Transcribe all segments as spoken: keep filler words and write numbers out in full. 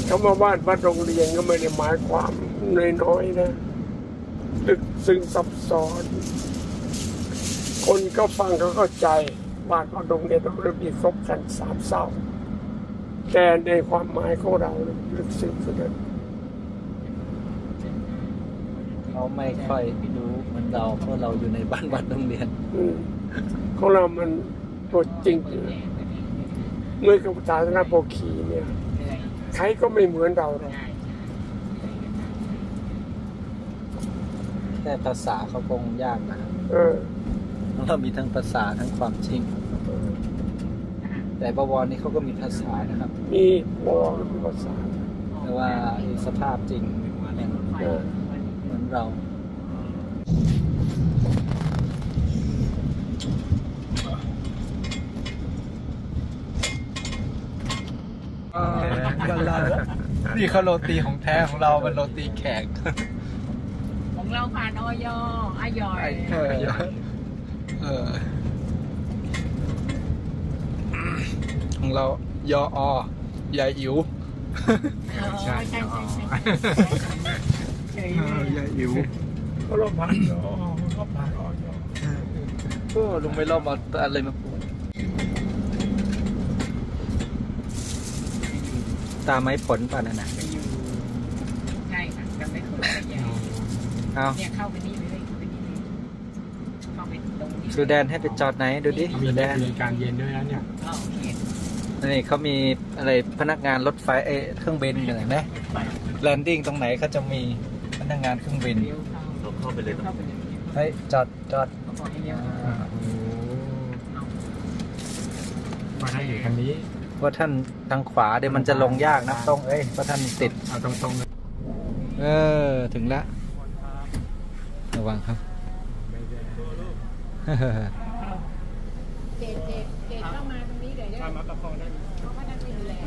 คำว่าบ้านวัดโรงเรียนก็ไม่ได้หมายความน้อยๆนะลึกซึ้งซับซ้อนคนก็ฟังเขาเข้าใจบ้านวัดโรงเรียนต้องเริ่มมีครบกันสามเศร้าแต่ในความหมายของเราลึกซึ้งสุดเลยเขาไม่ค่อยรู้เหมือนเราเพราะเราอยู่ในบ้านวัดโรงเรียนของเรามันตัวจริงเมื่อกับศาสนาโพคีเนี่ยใครก็ไม่เหมือนเราหรอกแค่ภาษาเขาคงยากนะเออเรามีทั้งภาษาทั้งความจริงแต่บวรนี่เขาก็มีภาษานะครับมีบวรมีภาษาแต่ว่าสภาพจริงเหมือนเรานี่เขาโรตีของแท้ของเราเป็นโรตีแขกของเราผ่านออยอายอยเออของเรายออยายอิ๋วใช่ใช่ใช่ใช่ยายอิ๋วเขาเราผ่านยอเขาผ่านออยโอ้ลุงไม่รอบมาอะไรมาปลูกตาไม้ผลป่ะนั่นน่ะใช่ค่ะตาไม้ผลเอาเนี่ยเข้าไปนี่เลยไปนี่เลยเข้าไปตรงนี้สุแดนให้ไปจอดไหนดูดิมีแดนมีการเย็นด้วยนะเนี่ยนี่เขามีอะไรพนักงานรถไฟเอเครื่องบินอะไรไหมแลนดิ้งตรงไหนเขาจะมีพนักงานเครื่องบินเราเข้าไปเลยเฮ้ยจอดจอดมาให้อยู่คันนี้ว่าท่านทางขวาเดี๋ยวมันจะลงยากนะตรงเอ้ยเพราะท่านติดเอาตรงตรงเออถึงแล้วระวังครับเกตเกตเกตเข้ามาตรงนี้เดี๋ยวได้มาประคองได้เพราะว่านั่นไม่ดูแล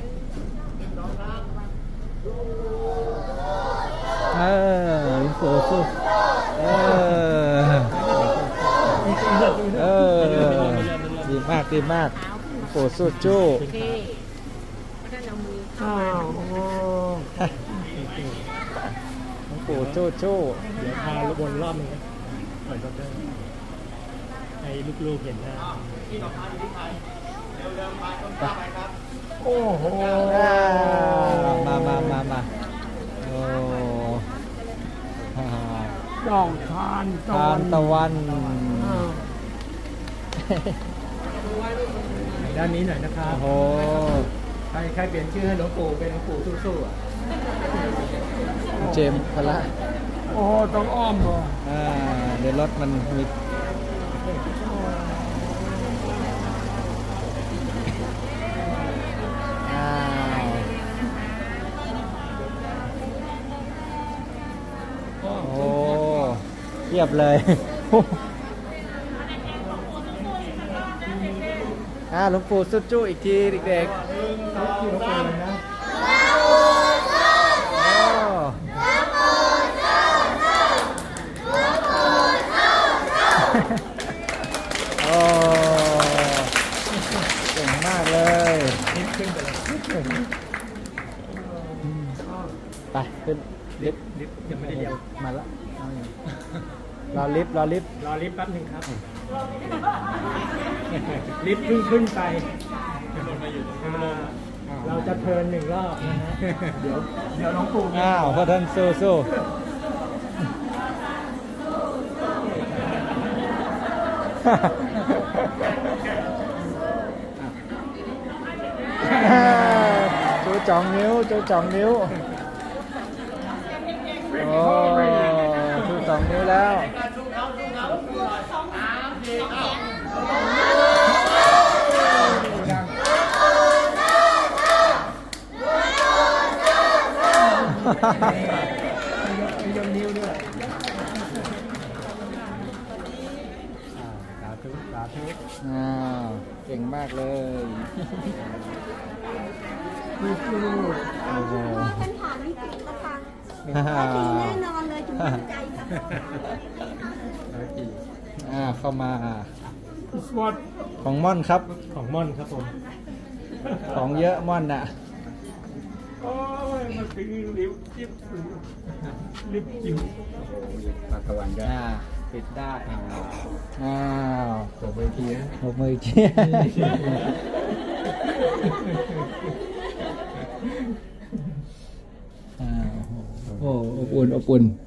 เออโอ้โหเออเออดีมากดีมากโอ้สู้จู้อ้าวโอ้โจ้โจ้เดี๋ยวพาลูกบอลรอบนึงปล่อยรถได้ให้ลูกๆเห็นนะโอ้โหมามามามาโอ้ดอกทานทานตะวันด้านนี้หน่อยนะครับโอ้ใครใครเปลี่ยนชื่อให้หลวงปู่เป็นหลวงปู่สู้ๆอ่ะเจมพละโอ้ต้องอ้อมบ่อ่าเดี๋ยวรถมันมีอ้าวโอ้เทียบเลยอ่าหลวงปู่สุดจู้อีกทีเด็กๆหลวงปู่เลยนะโอ้เก่งมากเลยขึ้นไปเลยไปขึ้นลิฟต์ลิฟต์ยังไม่ได้เรียกมาละรอลิฟต์รอลิฟต์รอลิฟต์แป๊บนึงครับลิฟต์เพิ่งขึ้นไปเราจะเทิร์นหนึ่งรอบนะฮะเดี๋ยวเดี๋ยวน้องปู่อ้าวพ่อท่านสู้สู้จูจ่องนิ้วจูจ่องนิ้วโอ้จูจ่องนิ้วแล้วยกนิ้วด้วยสาธุสาธุอ้าวเก่งมากเลยสู้ๆโอ้โหท่านถามนี่จริงนะคะจริงแน่นอนเลยจุ๊บใจอ่าเข้ามาวัดของม่อนครับของม่อนครับผมของเยอะม่อนน่ะโอ้ยมาถึงลิ้วจิ๊บลิบจิ๊บปลาตะวันก็อ่าปิดได้อ้าวตบไปทีนะปรบมือเชียร์อ้าวโอ้อบอุ่นอบอุ่น